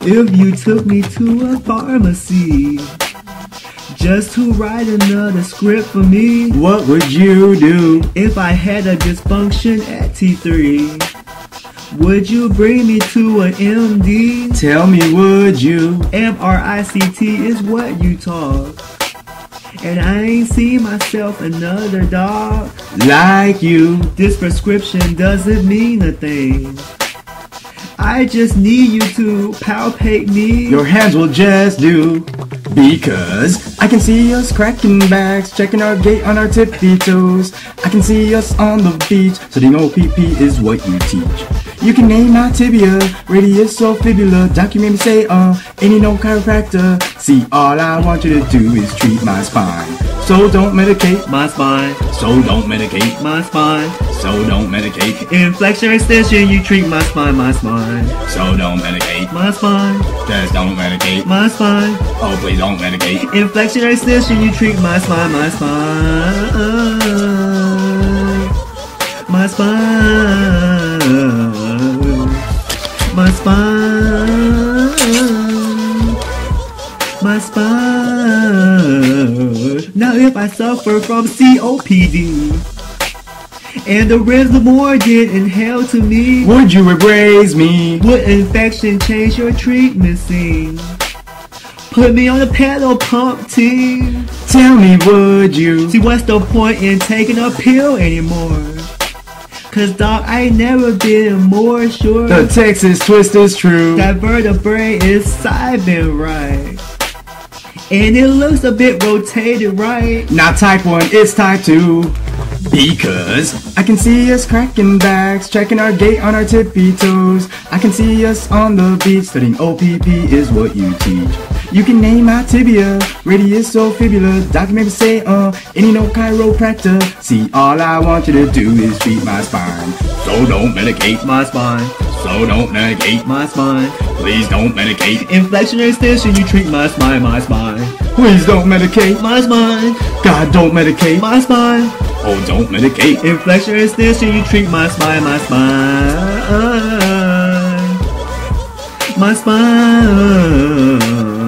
If you took me to a pharmacy just to write another script for me, what would you do? If I had a dysfunction at T3, would you bring me to an MD? Tell me, would you? MRICT is what you talk, and I ain't seen myself another dog like you. This prescription doesn't mean a thing. I just need you to palpate me. Your hands will just do. Because I can see us cracking backs, checking our gait on our tippy toes. I can see us on the beach, so the OPP is what you teach. You can name my tibia, radius or fibula. Document me say, ain't no chiropractor. See, all I want you to do is treat my spine. So don't medicate my spine. So don't medicate my spine. So don't medicate. In flexion extension, you treat my spine, my spine. So don't medicate my spine. Just don't medicate my spine. Oh, please don't medicate. In flexion extension, you treat my spine, my spine. My spine. My spine. My spine. Now if I suffer from COPD and the rhythm organ inhaled to me, would you embrace me? Would infection change your treatment scene? Put me on the pedal pump team. Tell me, would you? See, what's the point in taking a pill anymore? Cause dog, I ain't never been more sure the Texas twist is true. That vertebrae is side-bend right, and it looks a bit rotated right. Not type 1, it's type 2. Because I can see us cracking backs, checking our gait on our tippy toes. I can see us on the beach, studying OPP is what you teach. You can name my tibia, radius or fibula. Document me say, ain't no chiropractor. See, all I want you to do is treat my spine. So don't medicate my spine. So don't medicate my spine. Please don't medicate. In flexion extension, you treat my spine, my spine. Please don't medicate my spine. God, don't medicate my spine. Oh, don't medicate. In flexion extension, you treat my spine, my spine. My spine.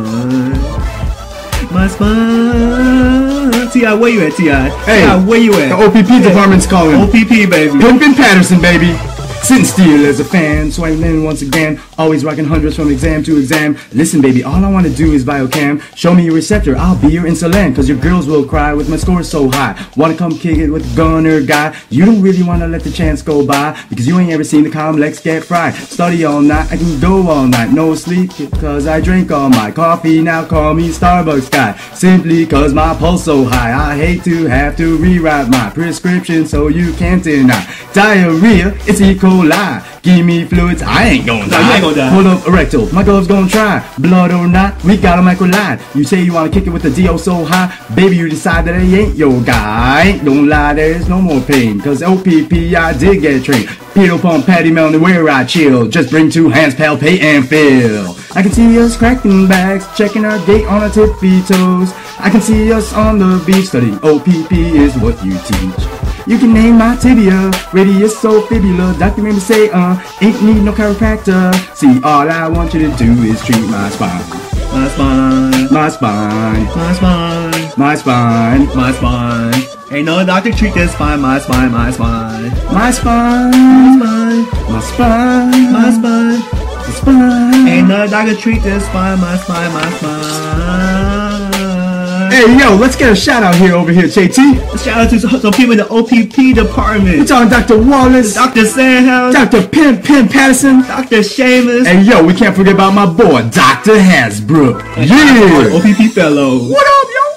My spine. T.I., where you at, T.I.? Hey, T.I., where you at? The OPP department's calling. OPP, baby. Pimpin' Patterson, baby. Sitting still as a fan, swinging in once again. Always rocking hundreds from exam to exam. Listen, baby, all I want to do is biocam. Show me your receptor, I'll be your insulin. Cause your girls will cry with my score so high. Wanna come kick it with the gunner guy. You don't really wanna let the chance go by, because you ain't ever seen the complex get fried. Study all night, I can go all night. No sleep, cause I drink all my coffee. Now call me Starbucks guy, simply cause my pulse so high. I hate to have to rewrite my prescription so you can't deny. Diarrhea, it's E. coli. Give me fluids, I ain't gonna die. No, you ain't gonna die. Hold up, erectile, my gloves gonna try. Blood or not, we got a microline. You say you wanna kick it with the DO so high, baby, you decide that he ain't your guy. Don't lie, there's no more pain, cause OPP I did get trained. Pedal pump, patty mountain, where I chill. Just bring 2 hands, palpate and feel. I can see us cracking backs, checking our gait on our tippy toes. I can see us on the beach, studying OPP is what you teach. You can name my tibia, radius or fibula. Document me say, ain't need no chiropractor. See, all I want you to do is treat my spine. My spine. My spine. My spine. My spine. My spine. Ain't no doctor treat this spine, my spine, my spine. My spine. My spine. My spine. My spine. My spine. Ain't no doctor treat this spine, my spine, my spine. Hey, yo, let's get a shout out here over here, JT. Shout out to some people in the OPP department. We're talking Dr. Wallace, Dr. Sandhouse, Dr. Pimp Patterson, Dr. Seamus. And yo, we can't forget about my boy, Dr. Hasbrook. Yeah! OPP fellow. What up, yo?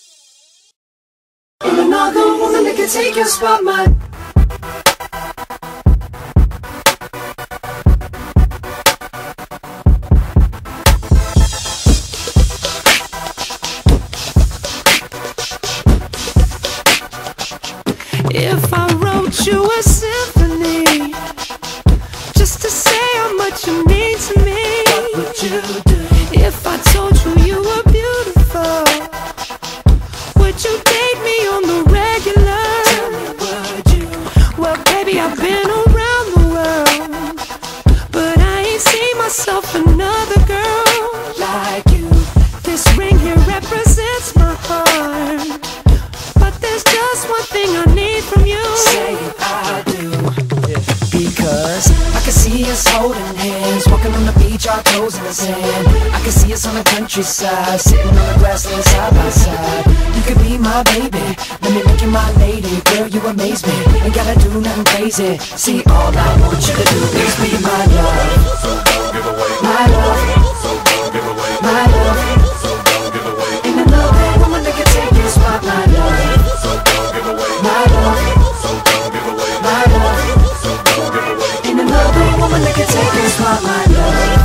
And another woman that can take your spot, man. If I wrote you a symphony just to say how much you mean to me, what would you do? If I told you you were beautiful, would you date me on the regular? Tell me, would you? Well, baby, I've been around the world, but I ain't seen myself another girl us holding hands, walking on the beach, our toes in the sand. I can see us on the countryside, sitting on the grassland side by side. You could be my baby, let me make you my lady. Girl, you amaze me, ain't gotta do nothing crazy. See, all I want you to do is be my love. So don't give away My love, So don't give away my love. So don't give away Ain't another woman that can take your spot, my love. So don't give away My love, So don't give away my love. So don't give away Ain't another woman that can take your spot, my love.